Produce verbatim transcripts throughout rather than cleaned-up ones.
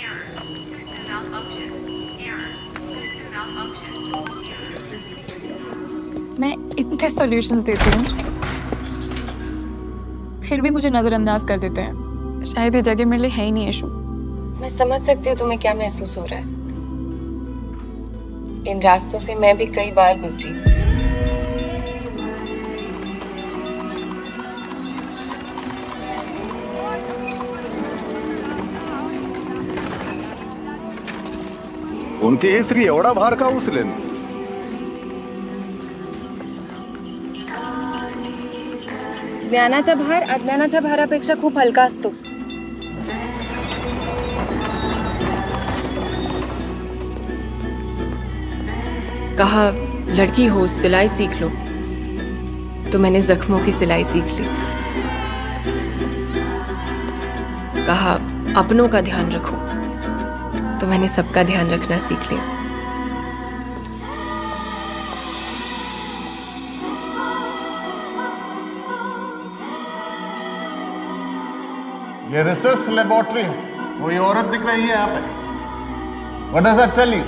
मैं इतने सॉल्यूशंस देती हूँ, फिर भी मुझे नजरअंदाज कर देते हैं। शायद ये जगह मेरे लिए है ही नहीं इशू। मैं समझ सकती हूँ तुम्हें क्या महसूस हो रहा है। इन रास्तों से मैं भी कई बार गुजरी। कोणती स्त्री एवढा भार का उचलेल? ज्ञानाचा भार अज्ञानाच्या भारापेक्षा खूप हलका असतो। कहा लड़की हो सिलाई सीख लो, तो मैंने जख्मों की सिलाई सीख ली। कहा अपनों का ध्यान रखो, तो मैंने सबका ध्यान रखना सीख लिया। ये रिसर्च लेबोरेटरी है, कोई औरत दिख रही है यहाँ पे? What does that tell you?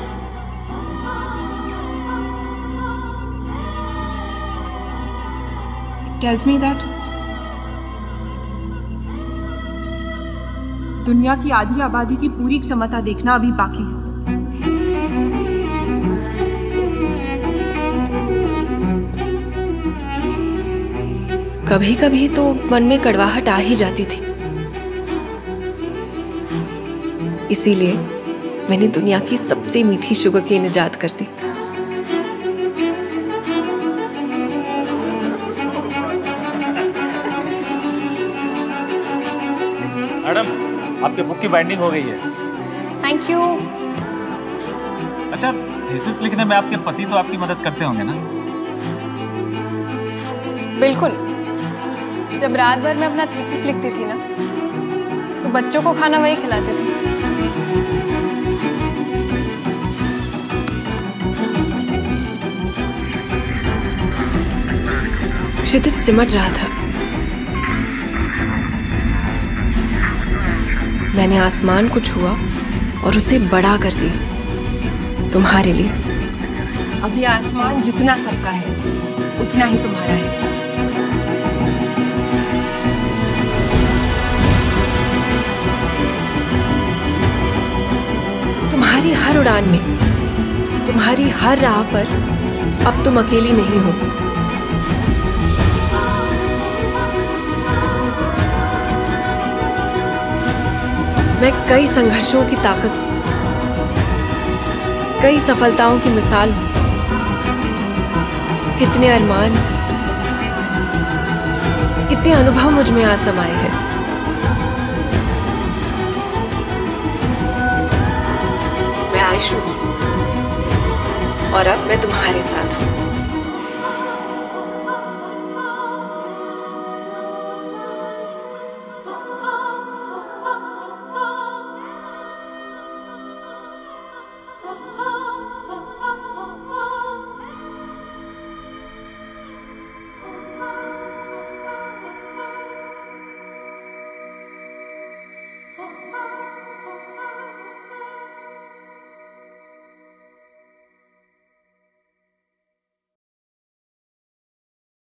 It tells me that दुनिया की आधी आबादी की पूरी क्षमता देखना अभी बाकी है। कभी कभी तो मन में कड़वाहट आ ही जाती थी, इसीलिए मैंने दुनिया की सबसे मीठी शुगर केन इजाद कर दी। मैडम, आपके बुक की बाइंडिंग हो गई है। Thank you. अच्छा, थीसिस लिखने में आपके पति तो आपकी मदद करते होंगे ना? बिल्कुल। जब रात भर मैं अपना थीसिस लिखती थी ना, तो बच्चों को खाना वही खिलाते थे। क्षितिज सिमट रहा था। मैंने आसमान को छुआ और उसे बड़ा कर दिया तुम्हारे लिए। अब ये आसमान जितना सबका है, उतना ही तुम्हारा है। तुम्हारी हर उड़ान में, तुम्हारी हर राह पर अब तुम अकेली नहीं हो। मैं कई संघर्षों की ताकत, कई सफलताओं की मिसाल हूं। कितने अरमान, कितने अनुभव मुझ में आ समाये हैं। मैं आयशू हूं और अब मैं तुम्हारे साथ हूं।